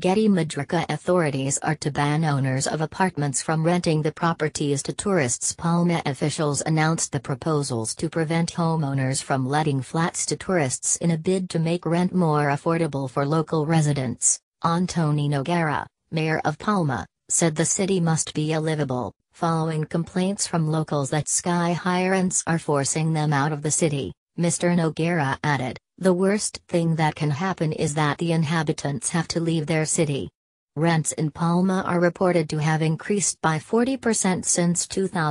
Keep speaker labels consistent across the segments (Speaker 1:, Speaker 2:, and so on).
Speaker 1: Getty Madriga authorities are to ban owners of apartments from renting the properties to tourists. Palma officials announced the proposals to prevent homeowners from letting flats to tourists in a bid to make rent more affordable for local residents. Antoni Noguera, mayor of Palma, said the city must be livable, following complaints from locals that sky-high rents are forcing them out of the city. Mr. Noguera added, "The worst thing that can happen is that the inhabitants have to leave their city." Rents in Palma are reported to have increased by 40% since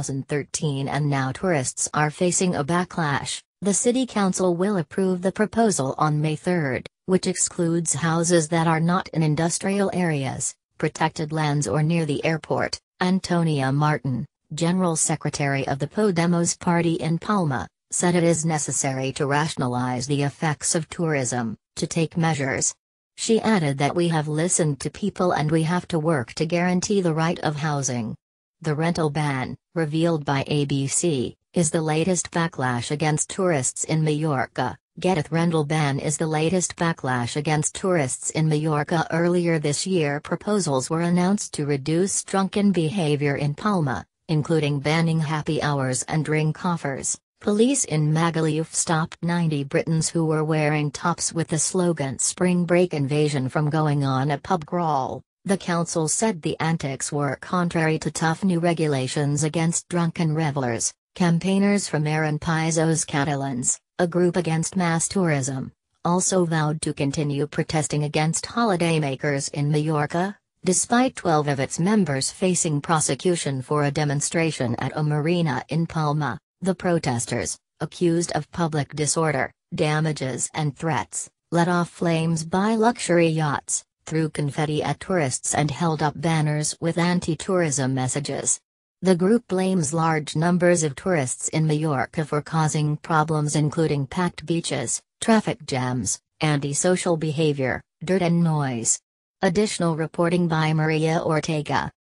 Speaker 1: 2013, and now tourists are facing a backlash. The city council will approve the proposal on May 3, which excludes houses that are not in industrial areas, protected lands or near the airport. Antonia Martin, General Secretary of the Podemos party in Palma, said it is necessary to rationalize the effects of tourism, to take measures. She added that we have listened to people and we have to work to guarantee the right of housing. The rental ban, revealed by ABC, is the latest backlash against tourists in Mallorca. Getty rental ban is the latest backlash against tourists in Mallorca. Earlier this year, proposals were announced to reduce drunken behavior in Palma, including banning happy hours and drink offers. Police in Magaluf stopped 90 Britons who were wearing tops with the slogan "Spring Break Invasion" from going on a pub crawl. The council said the antics were contrary to tough new regulations against drunken revelers. Campaigners from Eren Pisos Catalans, a group against mass tourism, also vowed to continue protesting against holidaymakers in Mallorca, despite 12 of its members facing prosecution for a demonstration at a marina in Palma. The protesters, accused of public disorder, damages and threats, let off flames by luxury yachts, threw confetti at tourists and held up banners with anti-tourism messages. The group blames large numbers of tourists in Mallorca for causing problems including packed beaches, traffic jams, antisocial behavior, dirt and noise. Additional reporting by Maria Ortega.